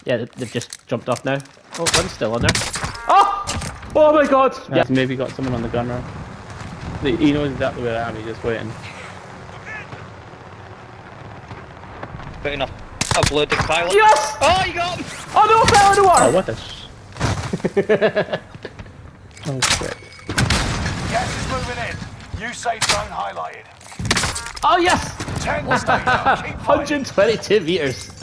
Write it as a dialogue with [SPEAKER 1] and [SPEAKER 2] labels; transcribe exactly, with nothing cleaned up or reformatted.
[SPEAKER 1] Yeah, they- they've just jumped off now. Oh, one's still on there. Oh! Oh my god!
[SPEAKER 2] Yeah.
[SPEAKER 1] Yeah.
[SPEAKER 2] He's maybe got someone on the gunner. He he knows exactly where I am, he's just waiting.
[SPEAKER 3] Putting up a bloody pilot.
[SPEAKER 1] Yes!
[SPEAKER 3] Oh, you got him!
[SPEAKER 1] Oh no, I fell in the water!
[SPEAKER 2] Oh, what the sh... Oh, shit.
[SPEAKER 4] Gas is moving in. New safe zone highlighted.
[SPEAKER 1] Oh yes!
[SPEAKER 4] Ten to stay now. Keep
[SPEAKER 1] one
[SPEAKER 4] fighting.
[SPEAKER 1] hundred twenty-two meters.